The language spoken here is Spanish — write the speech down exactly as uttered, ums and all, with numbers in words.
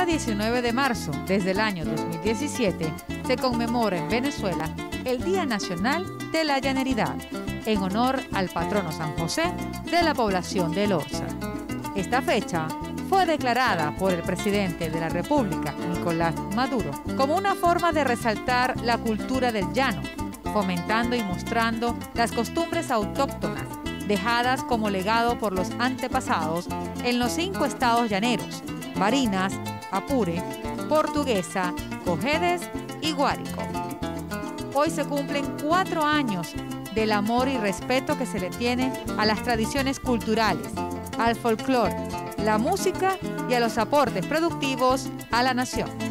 diecinueve de marzo, desde el año dos mil diecisiete, se conmemora en Venezuela el Día Nacional de la Llaneridad, en honor al patrono San José de la población de Elorza. Esta fecha fue declarada por el presidente de la República, Nicolás Maduro, como una forma de resaltar la cultura del llano, fomentando y mostrando las costumbres autóctonas dejadas como legado por los antepasados en los cinco estados llaneros: Barinas, Apure, Portuguesa, Cojedes y Guárico. Hoy se cumplen cuatro años del amor y respeto que se le tiene a las tradiciones culturales, al folclore, la música y a los aportes productivos a la nación.